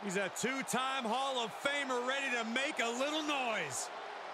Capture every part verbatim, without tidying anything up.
He's a two-time Hall of Famer ready to make a little noise.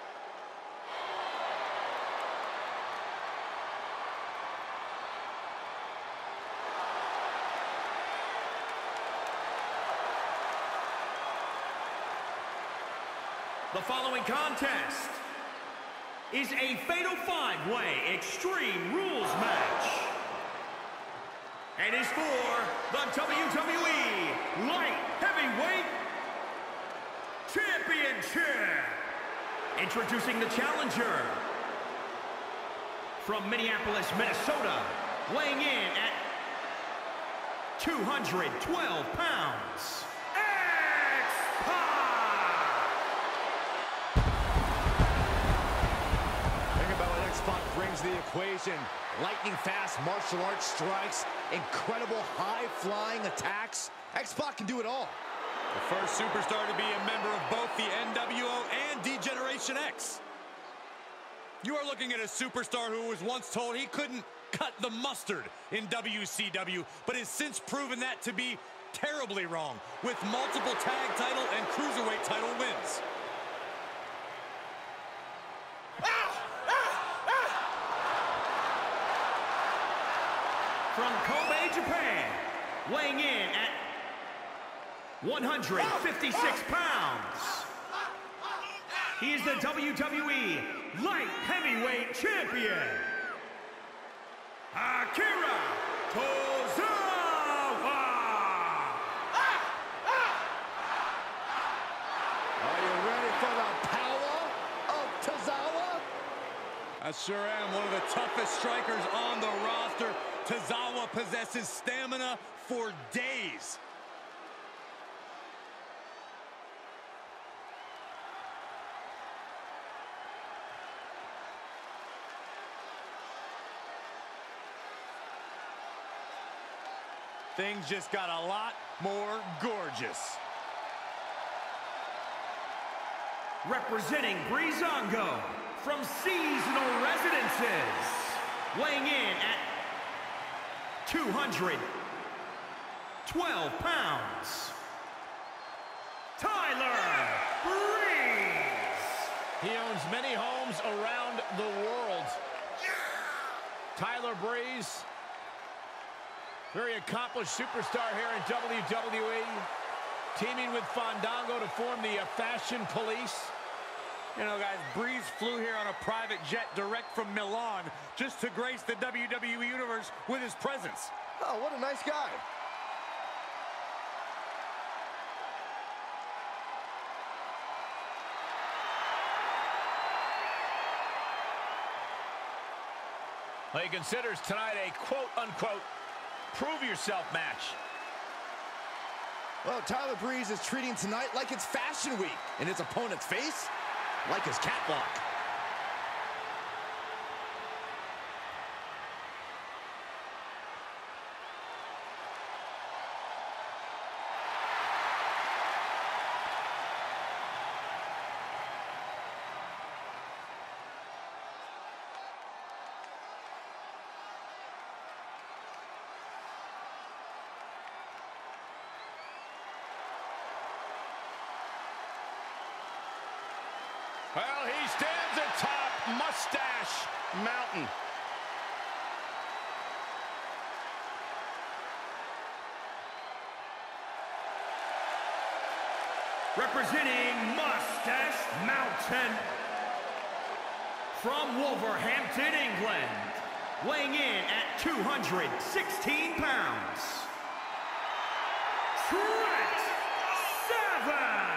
The following contest is a Fatal five-Way Extreme Rules match and is for the W W E Light Heavyweight Championship. Introducing the challenger from Minneapolis, Minnesota, weighing in at two hundred twelve pounds, X-Pac! X-Pac brings the equation. Lightning fast martial arts strikes, incredible high-flying attacks. X-Pac can do it all. The first superstar to be a member of both the N W O and D-Generation X. You are looking at a superstar who was once told he couldn't cut the mustard in W C W, but has since proven that to be terribly wrong with multiple tag title and cruiserweight title wins. From Kobe, Japan, weighing in at one hundred fifty-six pounds, he is the W W E Light Heavyweight Champion, Akira Tozawa! Are you ready for the power of Tozawa? I sure am. One of the toughest strikers on the roster. Tozawa possesses stamina for days. Things just got a lot more gorgeous. Representing Breezango from Seasonal Residences, weighing in at two hundred twelve pounds, Tyler Breeze. He owns many homes around the world. Tyler Breeze, very accomplished superstar here in W W E, teaming with Fandango to form the uh, Fashion Police. You know, guys, Breeze flew here on a private jet direct from Milan just to grace the W W E Universe with his presence. Oh, what a nice guy. Well, he considers tonight a quote-unquote prove-yourself match. Well, Tyler Breeze is treating tonight like it's Fashion Week, and his opponent's face like his catwalk. Well, he stands atop Mustache Mountain. Representing Mustache Mountain, from Wolverhampton, England, weighing in at two hundred sixteen pounds, Trent Seven.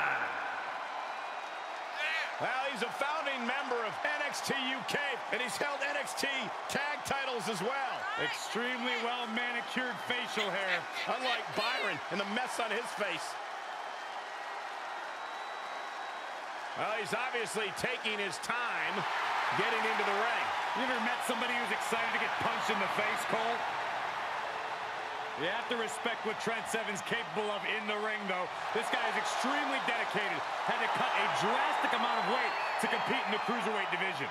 Well, he's a founding member of N X T U K, and he's held N X T tag titles as well. Extremely well manicured facial hair. Unlike Byron and the mess on his face. Well, he's obviously taking his time getting into the ring. You ever met somebody who's excited to get punched in the face, Cole? You have to respect what Trent Seven's capable of in the ring, though. This guy is extremely dedicated. Had to cut a drastic amount of weight to compete in the cruiserweight division.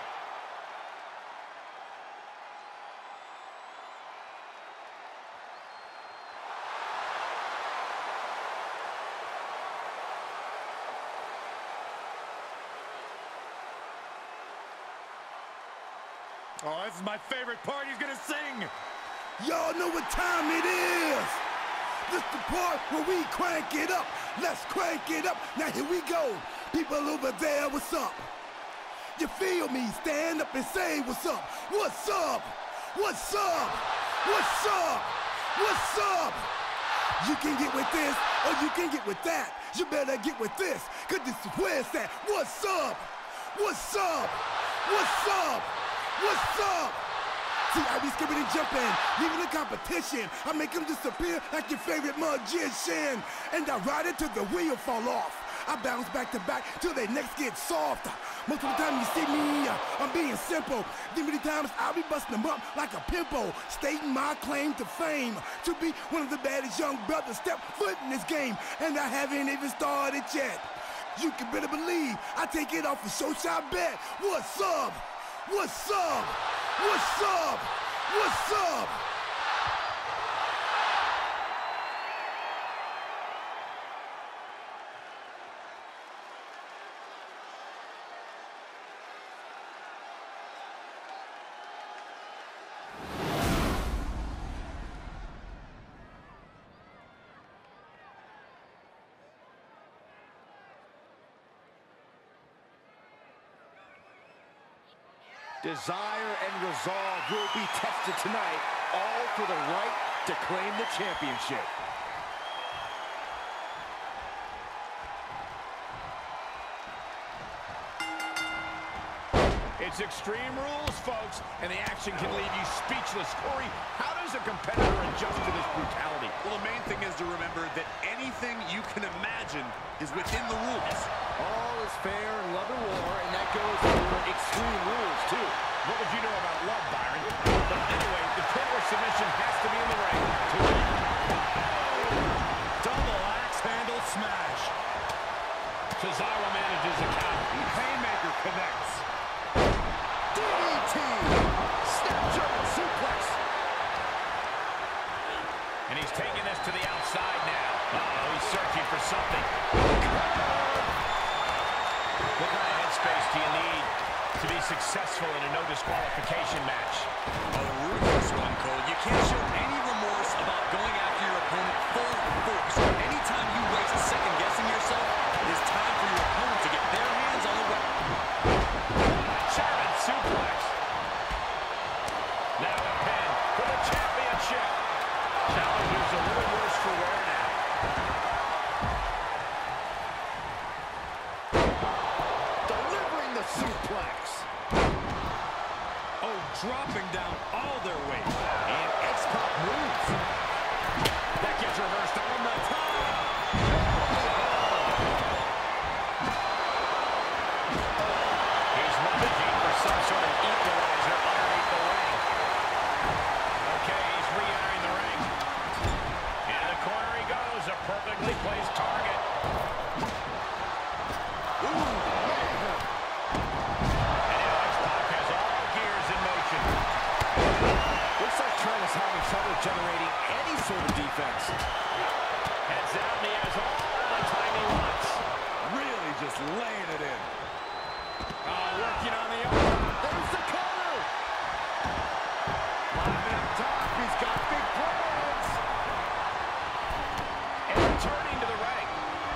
Oh, this is my favorite part. He's gonna sing. Y'all know what time it is. This the part where we crank it up. Let's crank it up. Now here we go. People over there, what's up? You feel me? Stand up and say what's up. What's up? What's up? What's up? What's up? You can get with this or you can get with that. You better get with this, cause this is where it's at. What's up? What's up? What's up? What's up? See, I be skipping and jumping, leaving the competition. I make them disappear like your favorite magician. And I ride it till the wheel fall off. I bounce back to back till their necks get soft. Most of the time you see me, uh, I'm being simple. Then many times I'll be busting them up like a pimple, stating my claim to fame, to be one of the baddest young brothers step foot in this game. And I haven't even started yet. You can better believe I take it off a show shot bet. What's up? What's up? What's up? What's up? Desire and resolve will be tested tonight, all for the right to claim the championship. It's Extreme Rules, folks, and the action can leave you speechless. Corey, how does a competitor adjust to this brutality? Well, the main thing is to remember that anything you can imagine is within the rules. All is fair in love and war, and that goes for Extreme Rules, too. What would you know about love, Byron? But anyway, the pin or submission has to be in the ring to win. Double axe handle smash. Cesaro manages a count. Haymaker connects. D D T! Snap German suplex! And he's taking this to the outside now. Uh-oh, he's searching for something. What kind of headspace do you need to be successful in a no disqualification match? A ruthless one, Cole. You can't show any remorse about going after your opponent full force. Anytime you waste second guessing yourself, it is time for your opponent to get their hands on the weapon. German suplex. Now the pin for the championship. Challenger's a little worse for wear now. Delivering the suplex. Oh, dropping down all their weight. And X-Pac moves. That gets reversed on the top. He's rummaging for some sort of equalizer underneath the ring. Okay, he's re-entering the ring. In the corner he goes, a perfectly placed target. Ooh. And now X-Pac has all gears in motion. Looks like Trent is having trouble generating any sort of defense. Heads out and he has all the time he wants. Really just laying it in. Oh, working on the arm. There's the cover! Climbing up top, he's got big plans! And returning to the ring.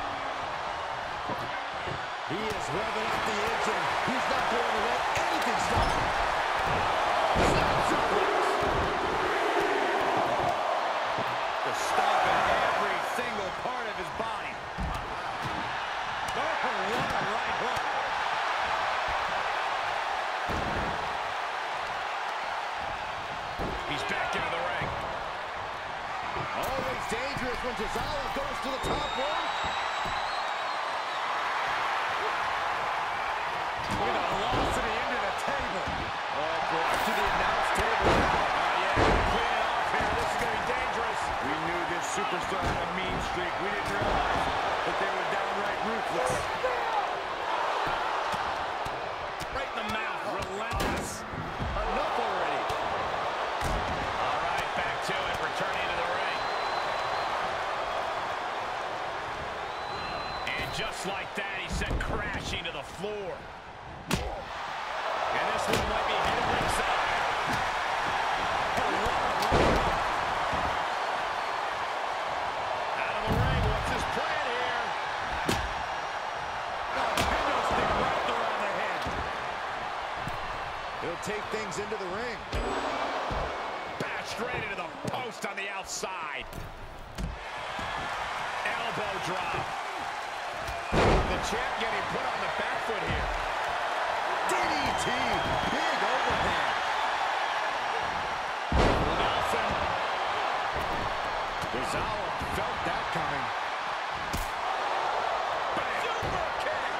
He is revving up the engine. He's not going to let anything stop him. Snap suplex. The stomp in every single part of his body. Oh, what a right hook. He's back into the ring. Always dangerous when Cesaro goes to the top rope. Look at the velocity into the table. Oh, boy, to the announce table. Oh, yeah, clean it off here. This is going to be dangerous. We knew this superstar had a mean streak. We didn't realize that they were downright ruthless. Right in the mouth. Relentless. Enough already. All right, back to it. Returning to the ring. And just like that, he sent crashing to the floor. And this one might be headed ringside. He'll take things into the ring. Bashed right into the post on the outside. Elbow drop. The champ getting put on the back foot here. D D T. Big overhand. Nelson. Tozawa felt that coming. Super kick.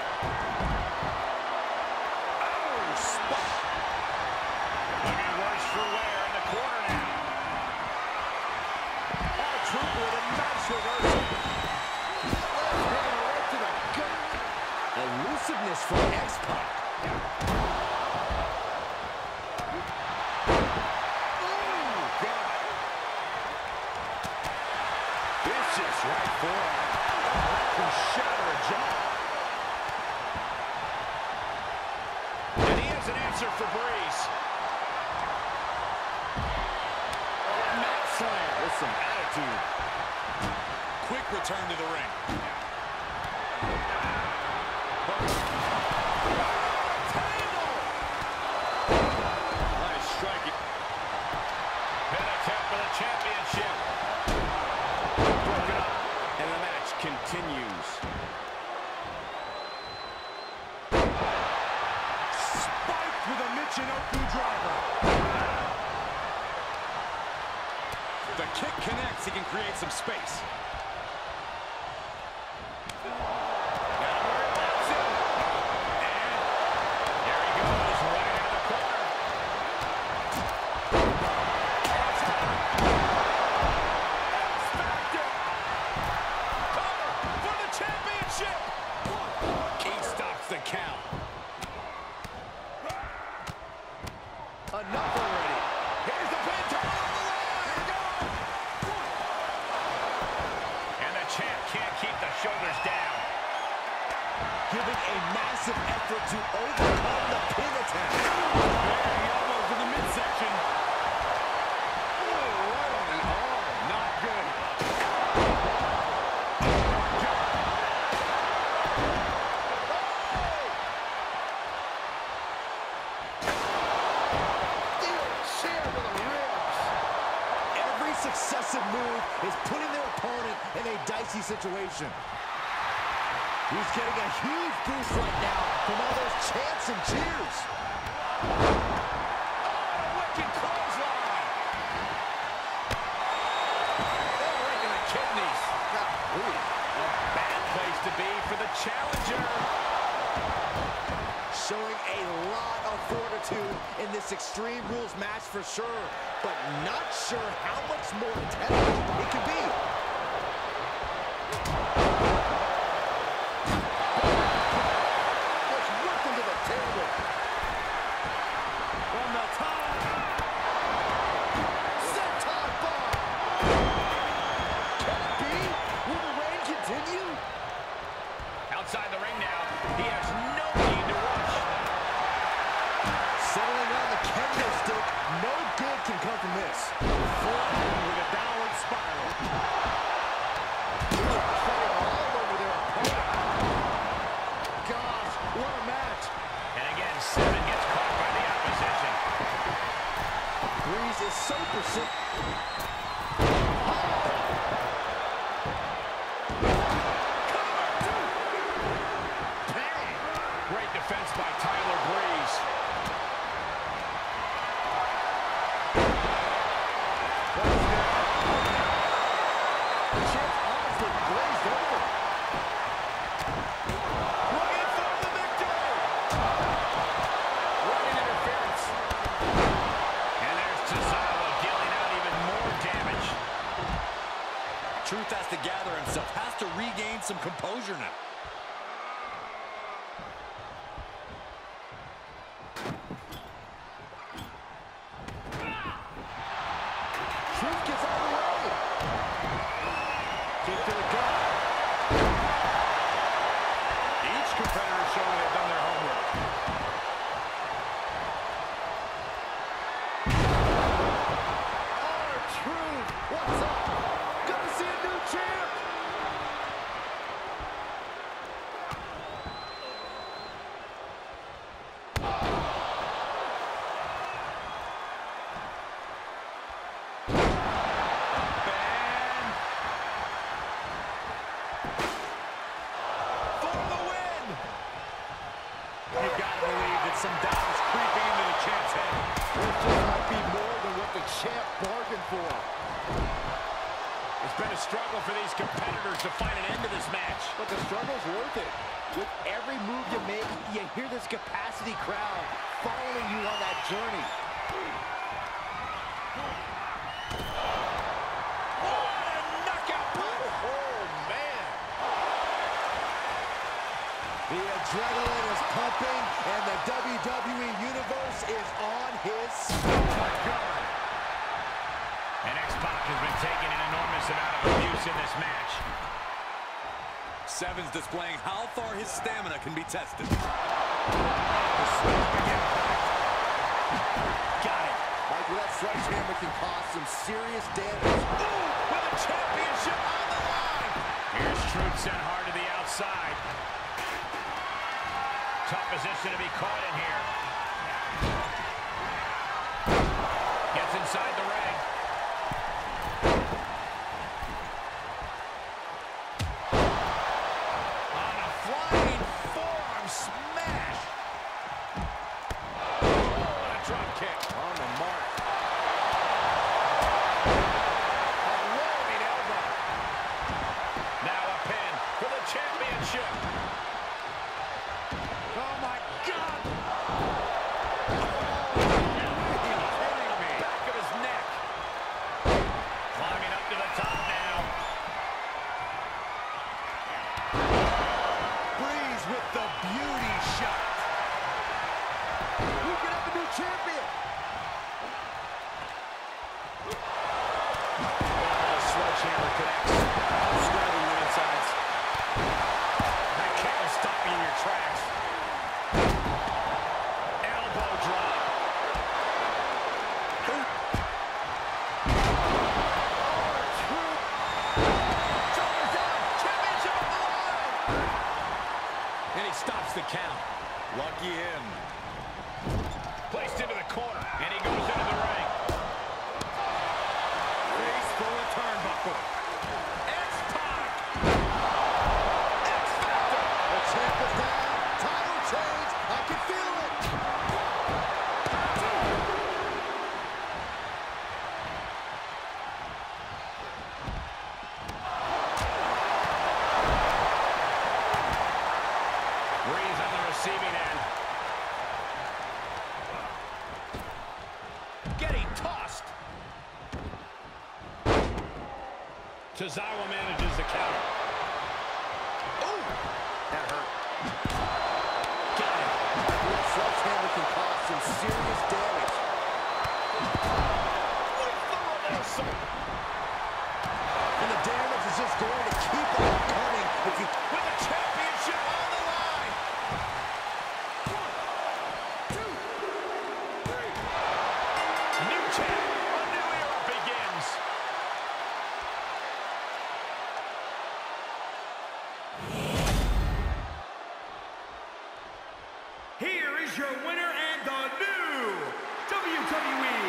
Oh, spot. Looking worse for wear in the corner now. R-Truth with a nice reversal. Right to the gut. Elusiveness from X-Pac. Vicious right forearm. That can shatter a jaw. And he has an answer for Breeze. Mat slam with some attitude. Quick return to the ring. Nice striking. Pin attempt for the championship. Broken up. And the match continues. Spiked with a Michinoku driver. The kick connects. He can create some space. Enough already. Here's the pin. Turn on the line. Go. And the champ can't keep the shoulders down. Giving a massive effort to overcome the pin attempt. Very elbows in the midsection. Oh, right on the arm. Not good. Successive move is putting their opponent in a dicey situation. He's getting a huge boost right now from all those chants and cheers. Oh, wicked clothesline. Oh, right in the kidneys. Ooh, a bad place to be for the challenger. Showing a lot of fortitude in this Extreme Rules match for sure, but not sure how much more intense it could be. Just ripped into the table. From the top. Senton bomb. Can it be? Will the reign continue? Outside the ring now, he has no need to rush. Settling on the kendo stick, no good can come from this. Forearm with a downward spiral. Ooh, treading all over their opponent. Gosh, what a match. And again, Seven gets caught by the opposition. Breeze is so persistent. Great defense by Tyler Breeze. The champ's honestly glazed over. Looking for the victory. Running interference. And there's Tozawa dealing out even more damage. Truth has to gather himself, has to regain some composure now. Truth gets out of the way. Kick to the gut. Each competitor showing they've done their homework. R-Truth, what's up? Gonna see a new champ. to struggle for these competitors to find an end to this match. But the struggle's worth it. With every move you make, you hear this capacity crowd following you on that journey. What a knockout punch! Oh, man. The adrenaline is pumping, and the W W E Universe is on his side. Oh, my God. And X-Pac has been taking an enormous amount of abuse in this match. Sevens displaying how far his stamina can be tested. Got it. Like, that sledgehammer can cause some serious damage. Ooh, with a championship on the line. Here's Truth sent hard to the outside. Tough position to be caught in here. Gets inside the ring. On a flying forearm smash. Oh, what a drop kick. On the mark. A rolling elbow. Now a pin for the championship. Oh, my God. Are you kidding me? Back of his neck. Climbing up to the top now. Breeze with the beauty shot. We could have a new champion. Oh, the sledgehammer connects. Scrubbing the insides. That kick will stop you in your tracks. Elbow drop. Shoulders down. Championship on the line. And he stops the count. Lucky him. Placed into the corner. And he goes into the ring. Face full of turnbuckle. X-Pac. The champ is down. Title change. I can feel it. Reigns on the receiving end. Getting tossed. Tozawa manages the counter. Ooh, that hurt. Got it. That sledgehammer can cause some serious damage. With the reversal. And the damage is just going to keep on coming if you... With the championship on the line. New champ. A new era begins. Here is your winner and the new W W E